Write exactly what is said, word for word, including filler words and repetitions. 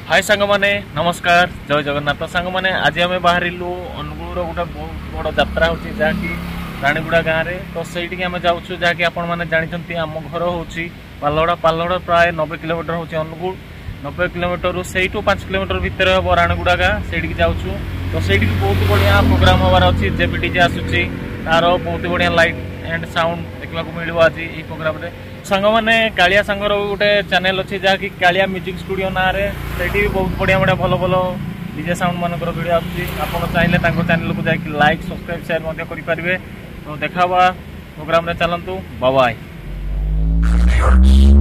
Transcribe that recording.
हाय सांग माने नमस्कार जय जगन्नाथ सांग माने आज आम बाहर अनुगुल गोटे बहुत बड़ यात्रा होची जहाँकि रानीगुड़ा गाँव में तो सही आम जाऊँ जहाँकि आपण मैंने जानते आम घर हूँ पालहड़ा पालहड़ा प्राय नब्बे किलोमीटर हूँ अनुगुल नब्बे किलोमीटर से पांच किलोमीटर भितर हम रानीगुड़ा गाँ से जाऊँ तो से बहुत बढ़िया प्रोग्राम हबार अच्छी जेबी डीजे आसूसी तार बहुत बढ़िया लाइट एंड साउंड देखा मिल आज ये प्रोग्राम में सांग मैंने कालिया सांगर गोटे चैनल अच्छी जहाँकि कालिया म्यूजिक स्टूडियो ना से भी बहुत बढ़िया बढ़िया भल भल डीजे साउंड मान भिडियो आसूसी आप चाहिए चैनल को जाकि लाइक सब्सक्राइब शेयर करेंगे तो देखा प्रोग्राम में चलतु बाय।